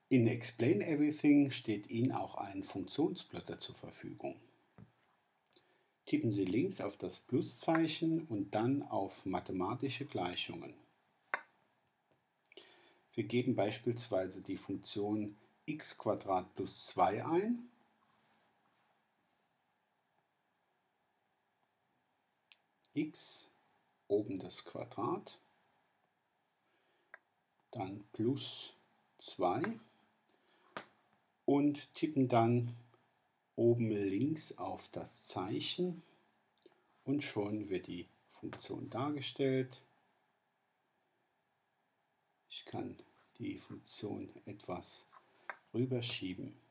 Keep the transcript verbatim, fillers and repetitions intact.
In Explain Everything steht Ihnen auch ein Funktionsplotter zur Verfügung. Tippen Sie links auf das Pluszeichen und dann auf Mathematische Gleichungen. Wir geben beispielsweise die Funktion x plus zwei ein. X, oben das Quadrat, dann plus zwei und tippen dann oben links auf das Zeichen und schon wird die Funktion dargestellt. Ich kann die Funktion etwas rüberschieben.